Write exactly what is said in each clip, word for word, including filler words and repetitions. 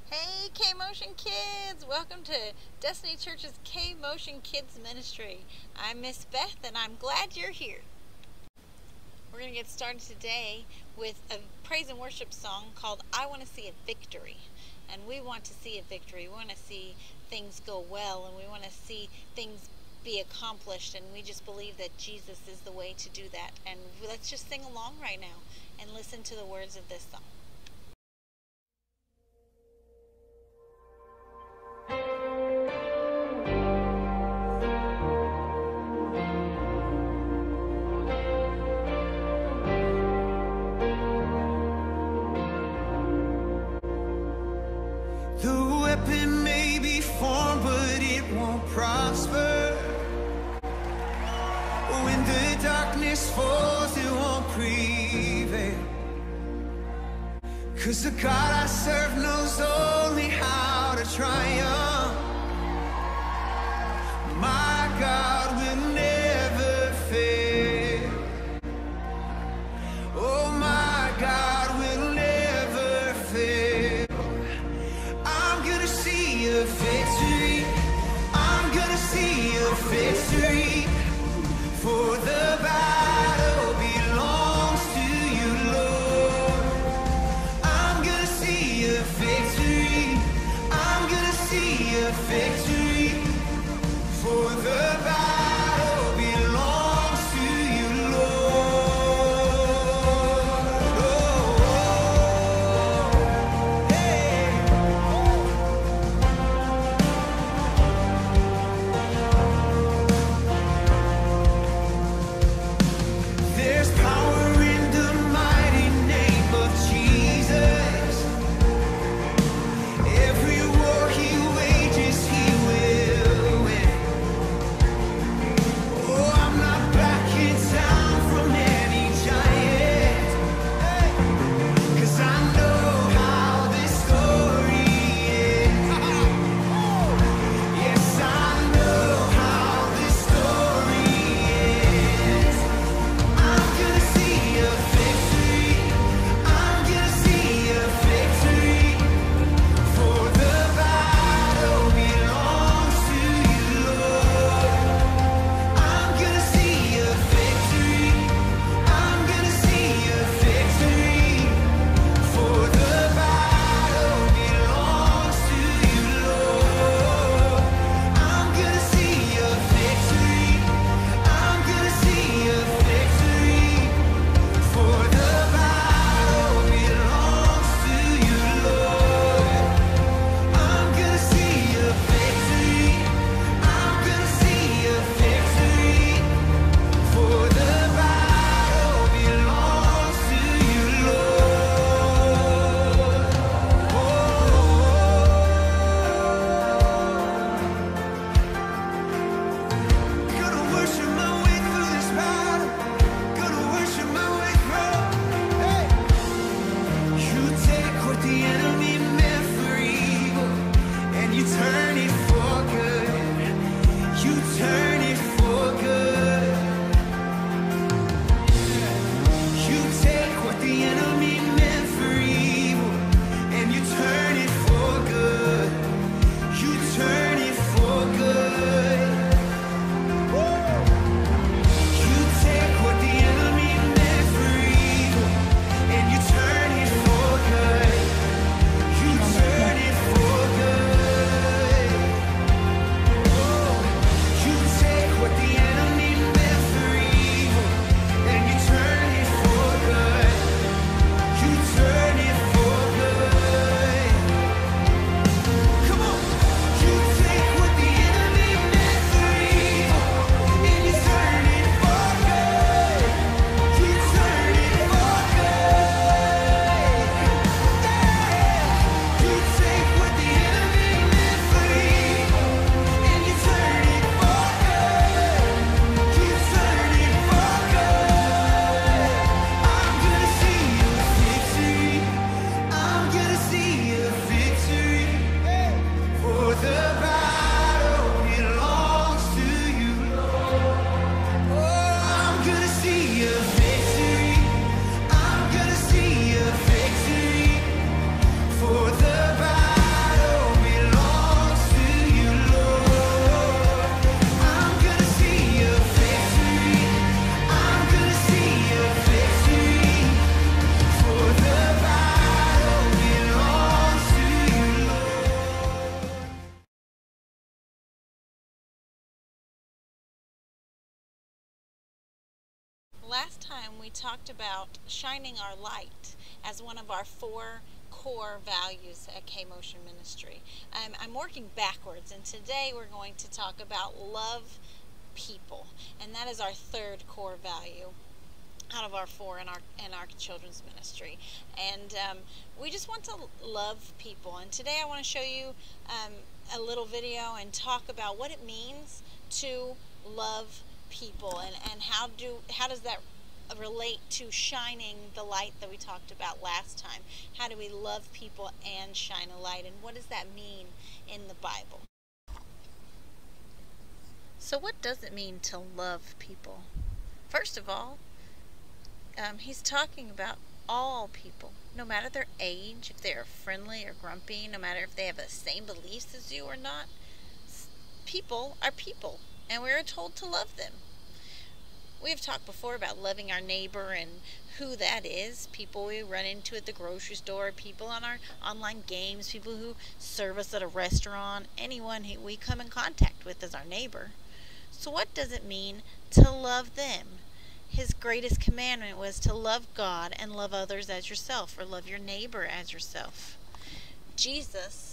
Hey, K-Motion Kids! Welcome to Destiny Church's K-Motion Kids Ministry. I'm Miss Beth, and I'm glad you're here. We're going to get started today with a praise and worship song called I Want to See a Victory. And we want to see a victory. We want to see things go well, and we want to see things be accomplished, and we just believe that Jesus is the way to do that. And let's just sing along right now and listen to the words of this song. The weapon may be formed, but it won't prosper. When the darkness falls, it won't prevail. 'Cause the God I serve knows only how to triumph. My God will never fail. Oh, my God will never fail. I'm gonna see a victory. I'm gonna see a victory. For the battle belongs to you, Lord. I'm gonna see a victory. I'm gonna see a Last time we talked about shining our light as one of our four core values at K-Motion Ministry. Um, I'm working backwards, and today we're going to talk about love people, and that is our third core value out of our four in our in our children's ministry. And um, we just want to love people, and today I want to show you um, a little video and talk about what it means to love people, and, and how do how does that relate to shining the light that we talked about last time. How do we love people and shine a light, and what does that mean in the Bible? So what does it mean to love people? First of all, um, he's talking about all people, no matter their age, if they're friendly or grumpy, no matter if they have the same beliefs as you or not. People are people, and we are told to love them. We have talked before about loving our neighbor and who that is. People we run into at the grocery store, people on our online games, people who serve us at a restaurant, anyone who we come in contact with as our neighbor. So what does it mean to love them? His greatest commandment was to love God and love others as yourself, or love your neighbor as yourself. Jesus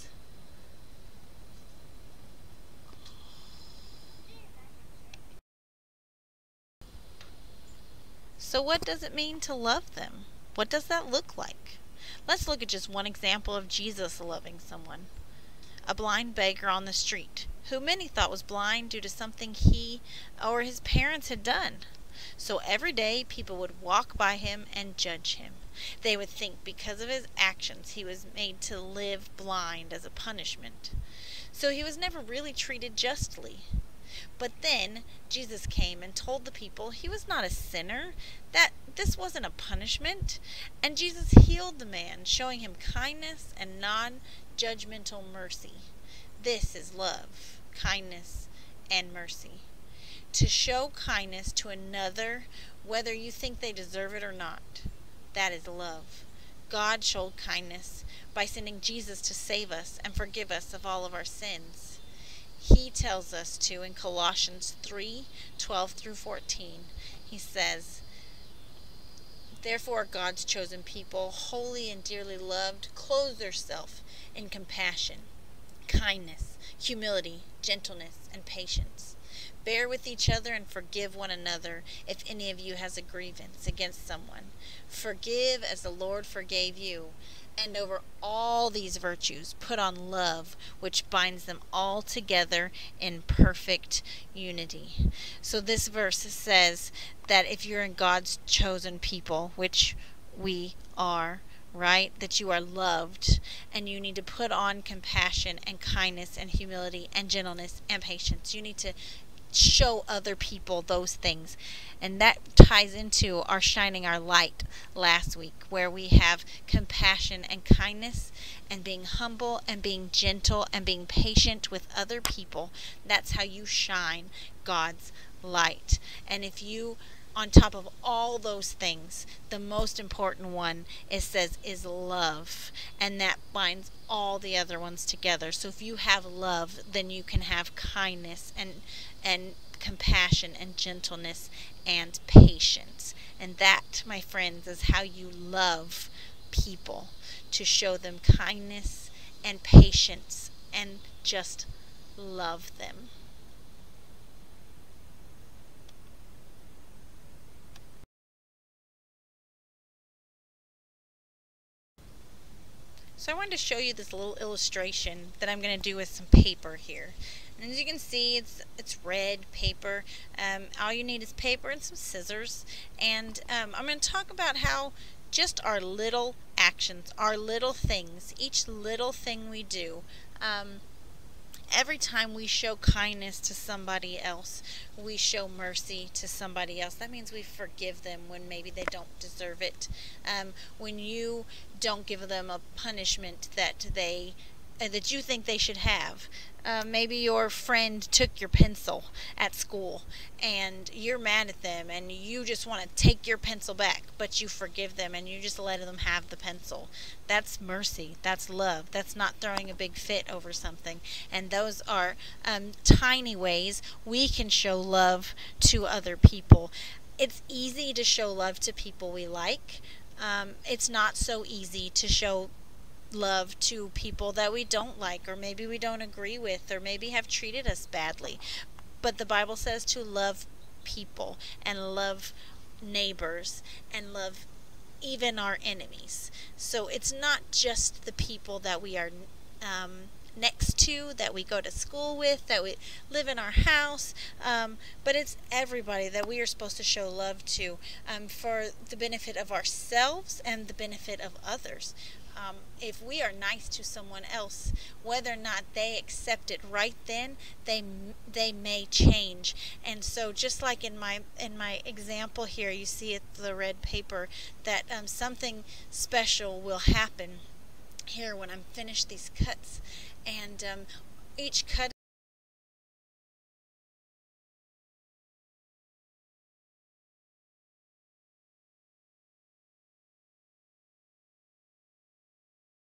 So what does it mean to love them? What does that look like? Let's look at just one example of Jesus loving someone. A blind beggar on the street, who many thought was blind due to something he or his parents had done. So every day people would walk by him and judge him. They would think because of his actions he was made to live blind as a punishment. So he was never really treated justly. But then Jesus came and told the people he was not a sinner, that this wasn't a punishment, and Jesus healed the man, showing him kindness and non-judgmental mercy. This is love, kindness, and mercy. To show kindness to another, whether you think they deserve it or not, that is love. God showed kindness by sending Jesus to save us and forgive us of all of our sins. He tells us to in Colossians three, twelve through fourteen. He says, "Therefore God's chosen people, holy and dearly loved, clothe yourself in compassion, kindness, humility, gentleness, and patience. Bear with each other and forgive one another if any of you has a grievance against someone. Forgive as the Lord forgave you. And over all these virtues, put on love, which binds them all together in perfect unity." So this verse says that if you're in God's chosen people, which we are, right, that you are loved, and you need to put on compassion and kindness and humility and gentleness and patience. You need to show other people those things. And that ties into our shining our light last week, where we have compassion and kindness and being humble and being gentle and being patient with other people. That's how you shine God's light. And if you, on top of all those things, the most important one, it says, is love, and that binds all the other ones together. So if you have love, then you can have kindness and and compassion and gentleness and patience. And that, my friends, is how you love people, to show them kindness and patience and just love them. So I wanted to show you this little illustration that I'm going to do with some paper here. And as you can see, it's it's red paper. Um, all you need is paper and some scissors. And um, I'm going to talk about how just our little actions, our little things, each little thing we do, um, every time we show kindness to somebody else, we show mercy to somebody else. That means we forgive them when maybe they don't deserve it. Um, when you don't give them a punishment that they uh, that you think they should have. Uh, maybe your friend took your pencil at school and you're mad at them and you just want to take your pencil back, but you forgive them and you just let them have the pencil. That's mercy. That's love. That's not throwing a big fit over something. And those are um, tiny ways we can show love to other people. it's easy to show love to people we like. Um, it's not so easy to show love to people that we don't like, or maybe we don't agree with, or maybe have treated us badly. But the Bible says to love people and love neighbors and love even our enemies. So it's not just the people that we are um, next to, that we go to school with, that we live in our house, um, but it's everybody that we are supposed to show love to, um, for the benefit of ourselves and the benefit of others. Um, if we are nice to someone else, whether or not they accept it right then, they they may change. And so, just like in my in my example here, you see it, the red paper, that um, something special will happen here when I'm finished these cuts, and um, each cut